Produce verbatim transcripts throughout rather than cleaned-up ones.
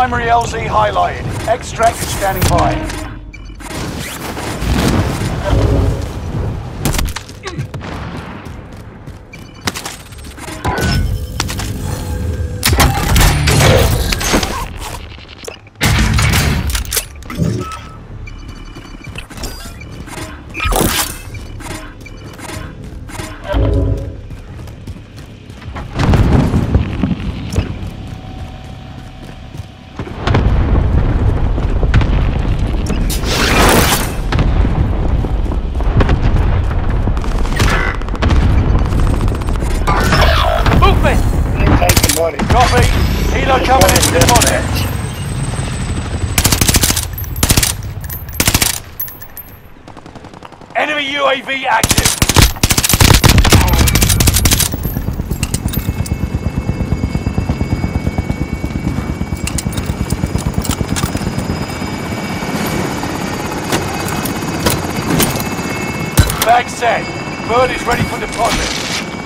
Primary L Z highlighted. Extract is standing by. Copy. Helo coming in to deposit. Enemy U A V active. Bag set. Bird is ready for deposit.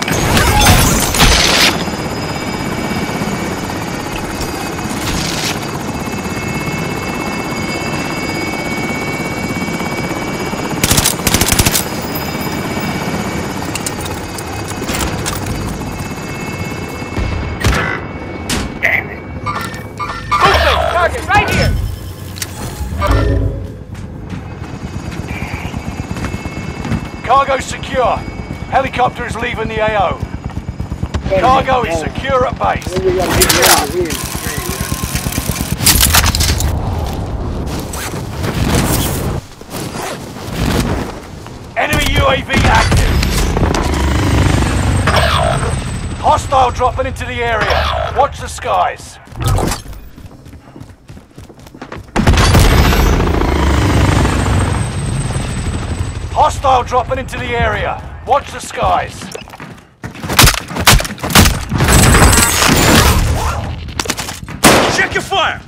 Right here! Cargo secure. Helicopter is leaving the A O. Cargo is secure at base. Enemy U A V active. Hostile dropping into the area. Watch the skies. Hostile dropping into the area. Watch the skies. Check your fire!